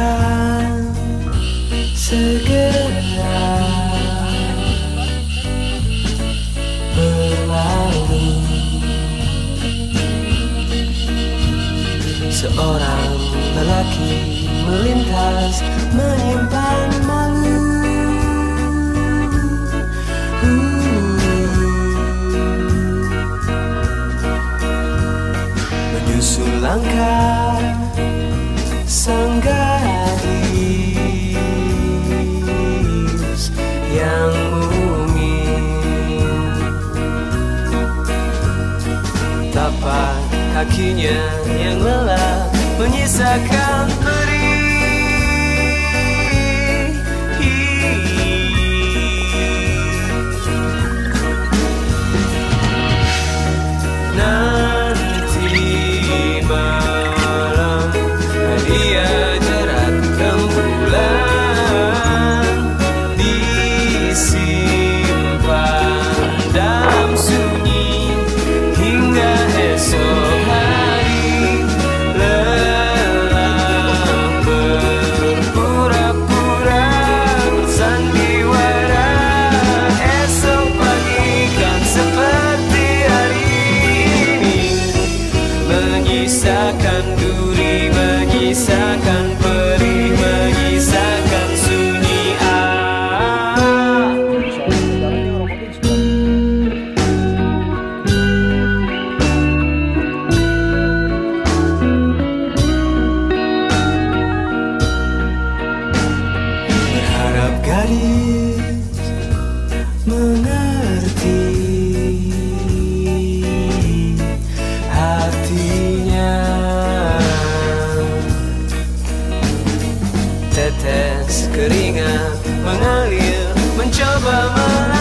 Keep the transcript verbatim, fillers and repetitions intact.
akan segera berlalu. Seorang lelaki melintas menyimpan malu. Menyusul langkah sang gadis yang mungil. Tapak kakinya yang lelah menyisakan perih. Nanti malam dia jerat rembulan disimpan dalam sunyi hingga esok hari. Lelah berpura-pura sandiwara, esok pagi kan seperti hari ini, menyisakan duri, menyisakan perih, menyisakan sunyi. Berharap gadis mengerti hatinya. Tetes keringat mengalir mencoba